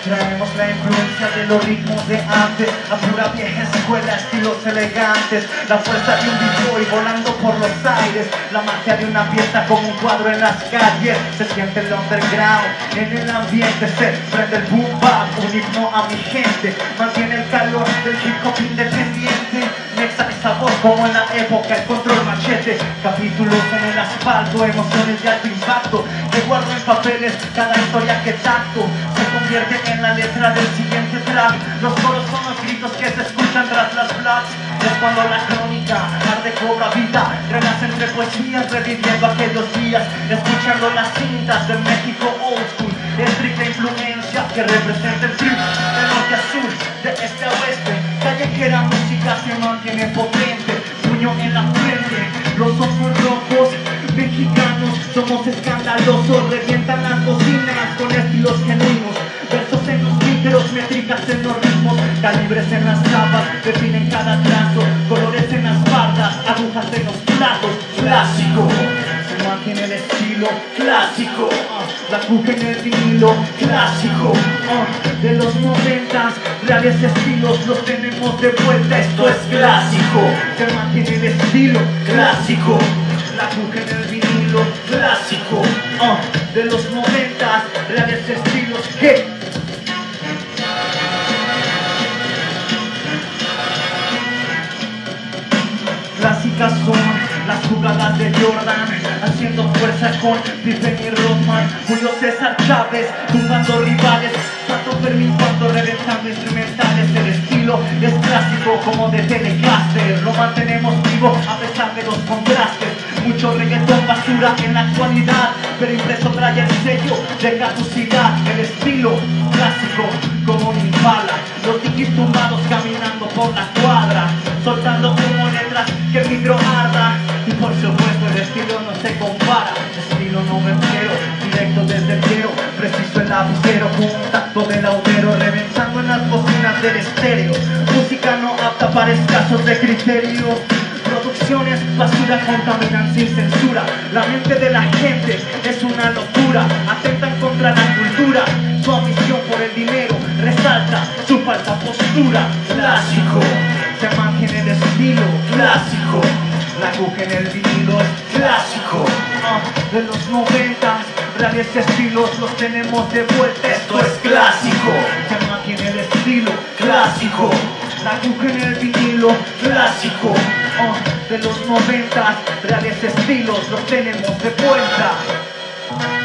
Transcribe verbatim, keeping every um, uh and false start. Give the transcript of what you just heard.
Traemos la influencia de los ritmos de antes, a pura vieja escuela, estilos elegantes, la fuerza de un b-boy volando por los aires, la magia de una fiesta como un cuadro en las calles. Se siente el underground en el ambiente, se prende el boom bap, un himno a mi gente, mantiene el calor del hip hop independiente. Mexa esa voz como en la época, el control machete, capítulos en el asfalto, emociones de alto impacto, que guardo en papeles cada historia que tacto, se convierte en la letra del siguiente track. Los coros son los gritos que se escuchan tras las flats. Es cuando la crónica arde, cobra vida, renace entre poesías, reviviendo aquellos días, escuchando las cintas de México old school, estricta influencia que representa el trip de norte a sur, de este a oeste, callejera música se mantiene potente, puño en la frente, los ojos rojos, mexicanos, somos escandalosos, revientan las bocinas con estilos genuinos, versos en los micros, métricas en los ritmos, calibres en las chapas, definen cada trazo, colores en las bardas, agujas en los platos, clásico, se mantiene el estilo clásico, uh, la cuca en el vinilo, clásico, uh, de los noventas, reales estilos los tenemos de vuelta, esto es clásico, se mantiene el estilo clásico, la cuca en el vinilo, clásico, uh, de los noventas, reales estilos que clásicas son las jugadas de Jordan, haciendo fuerza con Pippen y Rodman, Julio César Chávez, tumbando rivales, Pato Fermín cuando reventando instrumentales. El estilo es clásico como de Telecaster, lo mantenemos vivo a pesar de los contrastes. Mucho reggaetón basura en la actualidad, pero impreso trae el sello de caducidad. El estilo clásico como un impala, los tiquis tumbados caminando por la cuadra, soltando como letras que el micro arda. Y por supuesto el estilo no se compara, estilo noventero, directo desde el cielo, preciso el lapicero, con un tacto de laudero, reventando en las bocinas del estéreo. Música no apta para escasos de criterio, producciones basura contaminan sin censura. La mente de la gente es una locura, atentan contra la cultura, su ambición por el dinero resalta su falsa postura. Clásico, se mantiene el estilo clásico, la aguja en el vinilo es clásico, uh, de los noventas, reales estilos los tenemos de vuelta, esto es clásico, se mantiene el estilo clásico, la aguja en el vinilo clásico, uh, de los noventas, reales estilos los tenemos de vuelta.